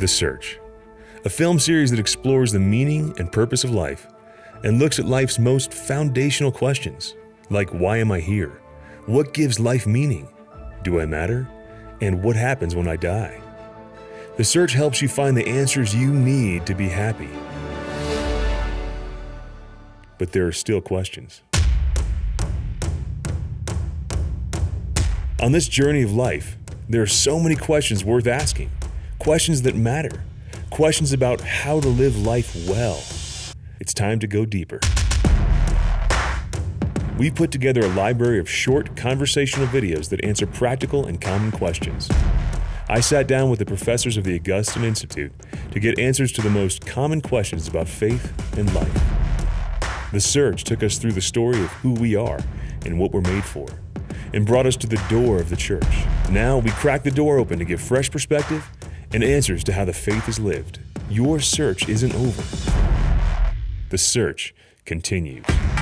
The Search, a film series that explores the meaning and purpose of life and looks at life's most foundational questions, like why am I here? What gives life meaning? Do I matter? And what happens when I die? The Search helps you find the answers you need to be happy. But there are still questions. On this journey of life, there are so many questions worth asking, questions that matter, questions about how to live life well. It's time to go deeper. We've put together a library of short conversational videos that answer practical and common questions. I sat down with the professors of the Augustine Institute to get answers to the most common questions about faith and life. The Search took us through the story of who we are and what we're made for, and brought us to the door of the church. Now we crack the door open to give fresh perspective and answers to how the faith is lived. Your search isn't over. The Search continues.